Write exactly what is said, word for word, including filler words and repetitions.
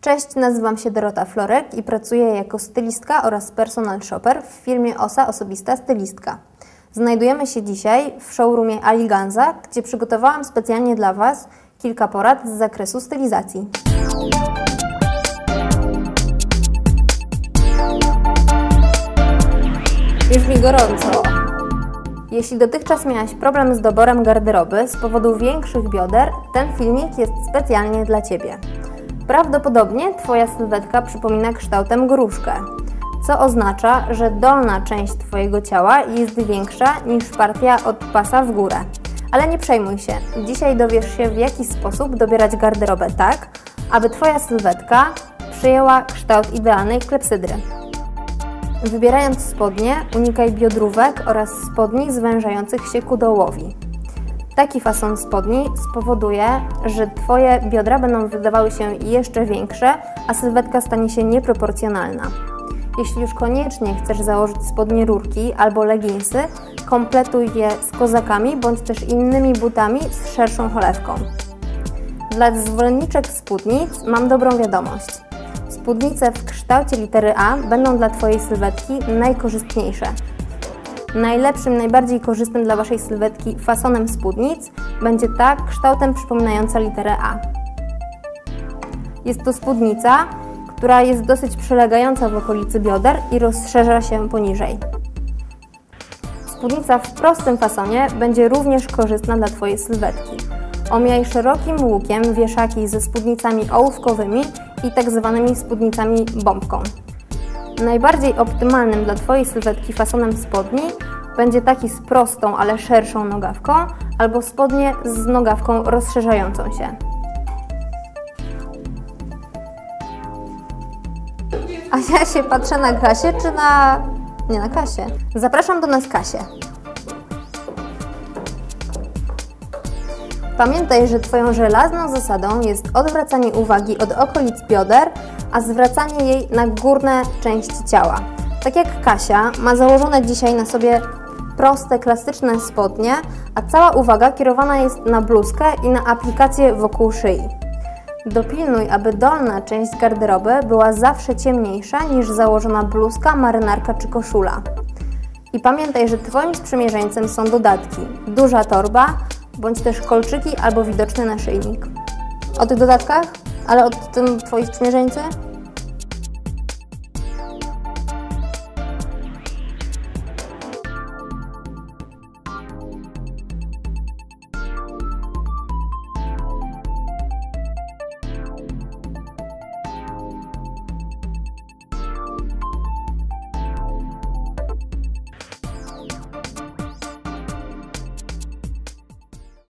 Cześć, nazywam się Dorota Florek i pracuję jako stylistka oraz personal shopper w firmie Osa Osobista Stylistka. Znajdujemy się dzisiaj w showroomie Aliganza, gdzie przygotowałam specjalnie dla Was kilka porad z zakresu stylizacji. Już mi gorąco. Jeśli dotychczas miałaś problem z doborem garderoby z powodu większych bioder, ten filmik jest specjalnie dla Ciebie. Prawdopodobnie Twoja sylwetka przypomina kształtem gruszkę, co oznacza, że dolna część Twojego ciała jest większa niż partia od pasa w górę. Ale nie przejmuj się, dzisiaj dowiesz się, w jaki sposób dobierać garderobę tak, aby Twoja sylwetka przyjęła kształt idealnej klepsydry. Wybierając spodnie, unikaj biodrówek oraz spodni zwężających się ku dołowi. Taki fason spodni spowoduje, że Twoje biodra będą wydawały się jeszcze większe, a sylwetka stanie się nieproporcjonalna. Jeśli już koniecznie chcesz założyć spodnie rurki albo leginsy, kompletuj je z kozakami bądź też innymi butami z szerszą cholewką. Dla zwolenniczek spódnic mam dobrą wiadomość. Spódnice w kształcie litery A będą dla Twojej sylwetki najkorzystniejsze. Najlepszym, najbardziej korzystnym dla Waszej sylwetki fasonem spódnic będzie ta kształtem przypominająca literę A. Jest to spódnica, która jest dosyć przylegająca w okolicy bioder i rozszerza się poniżej. Spódnica w prostym fasonie będzie również korzystna dla Twojej sylwetki. Omijaj szerokim łukiem wieszaki ze spódnicami ołówkowymi i tak zwanymi spódnicami bombką. Najbardziej optymalnym dla Twojej sylwetki fasonem spodni będzie taki z prostą, ale szerszą nogawką albo spodnie z nogawką rozszerzającą się. A ja się patrzę na Kasię czy na... nie na Kasię. Zapraszam do nas Kasię. Pamiętaj, że Twoją żelazną zasadą jest odwracanie uwagi od okolic bioder, a zwracanie jej na górne części ciała. Tak jak Kasia ma założone dzisiaj na sobie proste, klasyczne spodnie, a cała uwaga kierowana jest na bluzkę i na aplikację wokół szyi. Dopilnuj, aby dolna część garderoby była zawsze ciemniejsza niż założona bluzka, marynarka czy koszula. I pamiętaj, że Twoim sprzymierzeńcem są dodatki, duża torba, bądź też kolczyki albo widoczny naszyjnik. O tych dodatkach? Ale o tym Twoi sprzymierzeńcy?